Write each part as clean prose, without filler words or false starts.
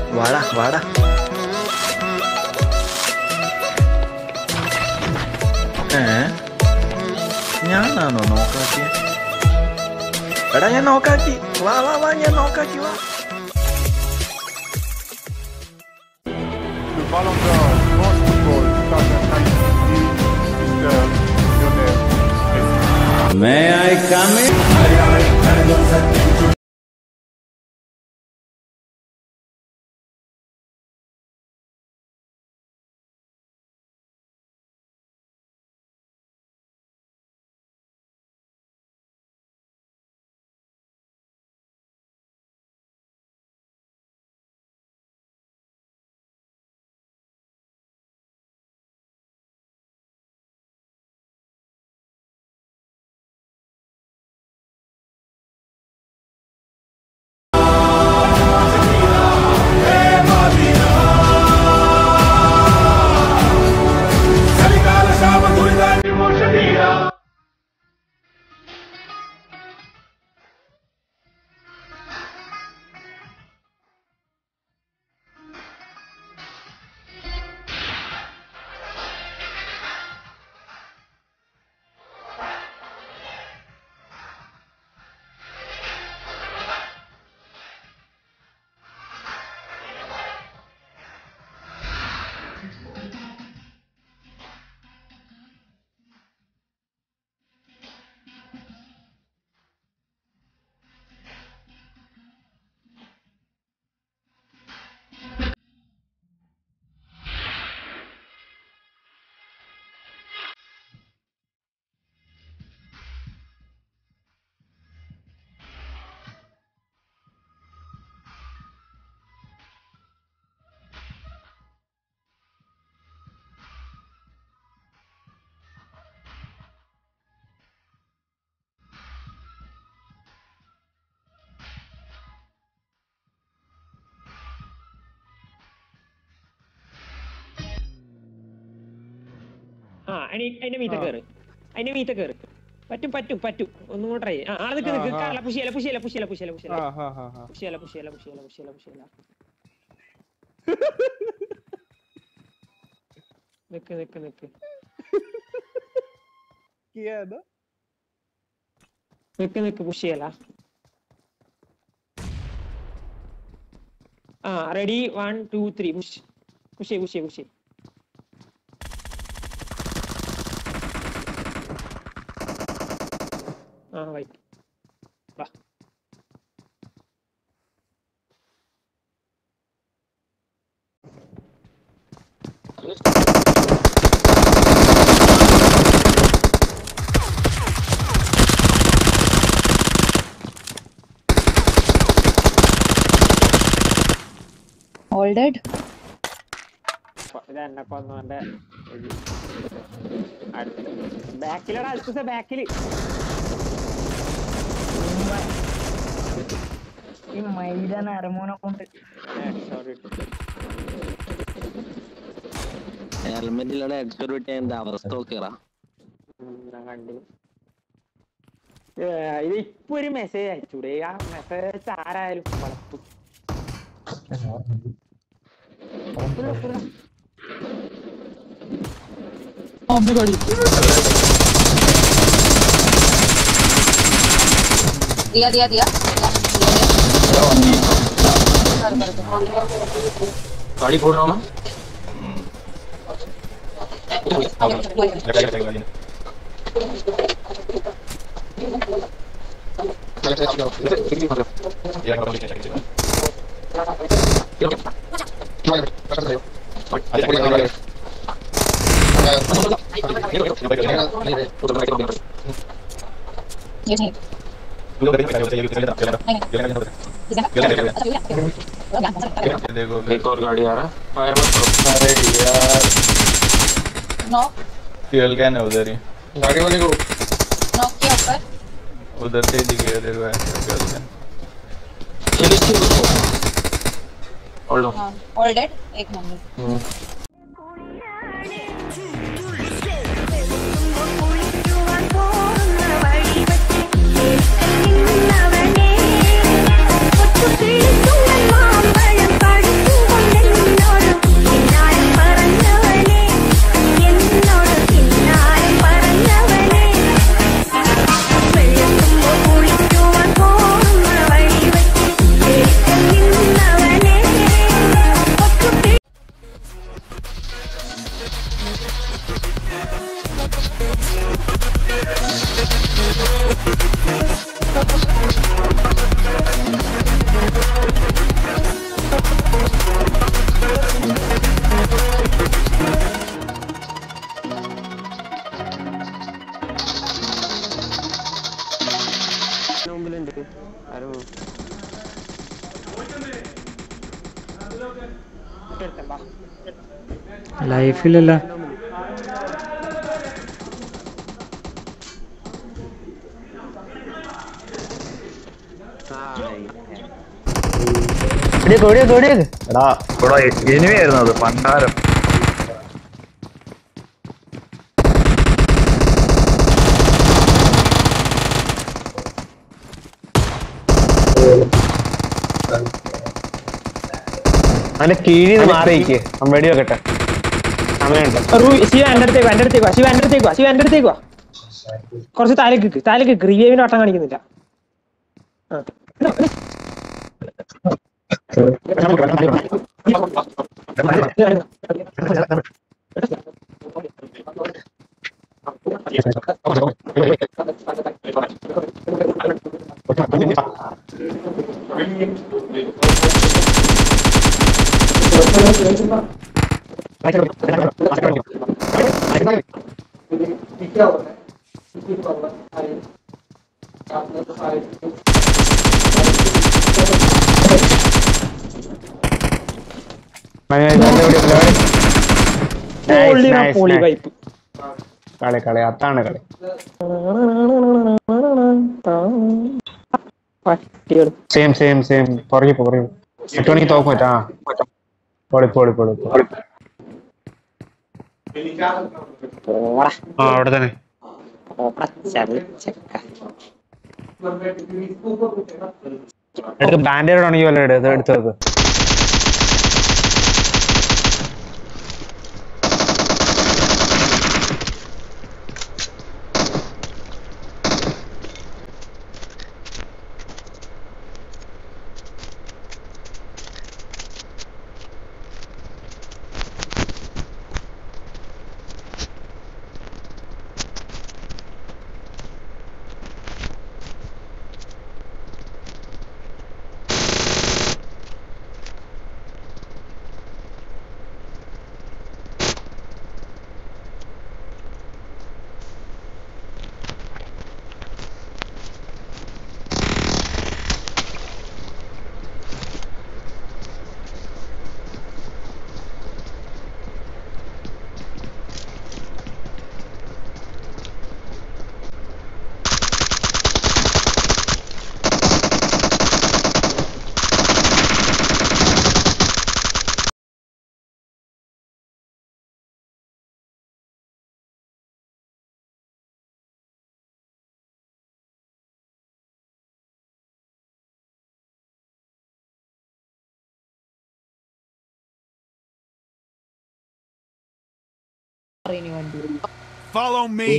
വാടാ വാടാ. ഞാനാണോ നോക്കാക്കിയ? എടാ ഞാൻ നോക്കാക്കി. വാ വാ വാ, ഞാൻ നോക്കാക്കി. വാ. Ballon d'Or, France Football 2019 Lionel Messi. May I come in? അതിന്റെ മീത്ത കയറ്, അതിന്റെ മീത്ത കയറ്. പറ്റും പറ്റും പറ്റും. ഒന്നും കൂടെ ട്രൈ. ആളെ നിക്ക് നിക്ക്. പുഷിയല പുഷിയല പുഷിയല പുഷിയല പുഷിയല പുഷിയല പുഷിയല പുഷിയല പുഷിയല പുഷിയല. നിക്ക് നിക്ക് നിക്ക് നിക്ക് നിക്ക്. പുഷിയല. Ready 1 2 3 push. Push push push. Wait. Va. All dead? ഇതെന്നെ കൊന്നോന്റെ ബാക്കിലടാ. അടുത്ത ബാക്കില് ഈ മൈദാന അരമോനെ കൊണ്ട് ഹെൽമെറ്റിലൂടെ ഹെഡ്ഷോട്ട് വിട്ട് എന്താ അവസ്ഥ നോക്കിയറാ. ഇത് ഇപ്പൊ ഒരു മെസ്സേജ് അയച്ചൂടെ? ആ മെസ്സേജ് ആരായാലും വളർത്തും. दिया दिया दिया गाड़ी फोड़ रहा हूँ मैं. एक और गाड़ी आ रहा है. फायर मत करो. अरे यार फ्यूल कैन है उधर ही. गाड़ी वाले को नॉक किया ऊपर. उधर से दिख गया तेरे को fuel can. Hold on. All dead. एक नंबर. Thank you. ലൈഫിലല്ല. എടാ ഇവിടെ എനിമിയായിരുന്നു അത് പണ്ടാരം. അതിന്റെ കീഴിൽ മാറിയിക്ക് വെടി വെക്കട്ടെ. സമയമുണ്ട്. ശിവ എന്റെ അടുത്തേക്ക് വാ. കുറച്ച് താലേക്ക് റിവേവിന് വട്ടം കാണിക്കുന്നില്ല. കളി അതാണ് കളി. സെയിം പുറകെ 8 മണിക്ക് തോക്കും പറ്റാ. പൊളി അവിടെ തന്നെ. എടുത്ത് ബാൻഡേഡ് ആണെങ്കിൽ വല്ല എടുത്തത്. Follow me.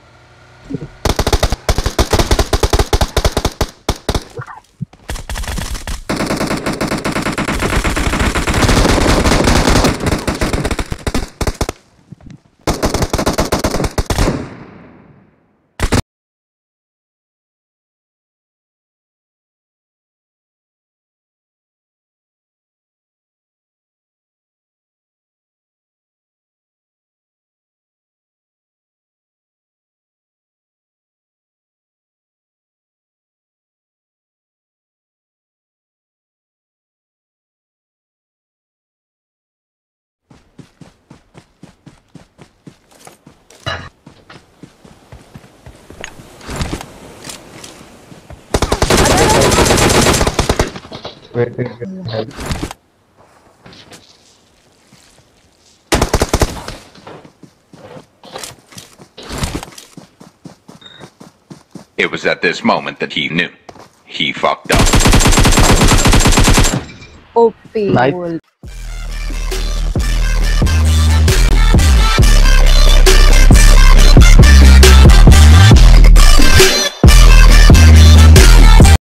It was at this moment that he knew. He fucked up. OP.